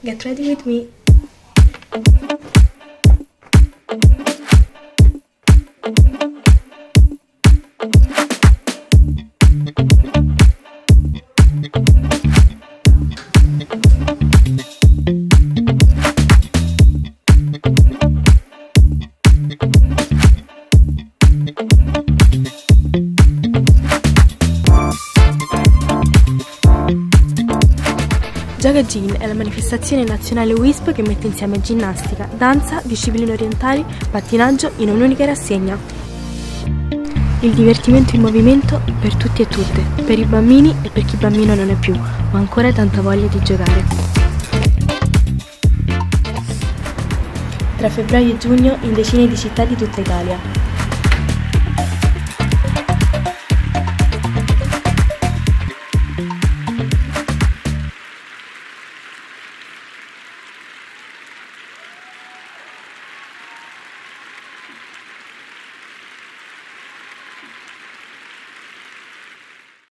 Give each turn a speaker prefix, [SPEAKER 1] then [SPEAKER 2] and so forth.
[SPEAKER 1] Get ready with me! Yoga Gin è la manifestazione nazionale WISP che mette insieme ginnastica, danza, discipline orientali, pattinaggio in un'unica rassegna. Il divertimento in movimento per tutti e tutte, per i bambini e per chi bambino non è più, ma ancora tanta voglia di giocare. Tra febbraio e giugno in decine di città di tutta Italia.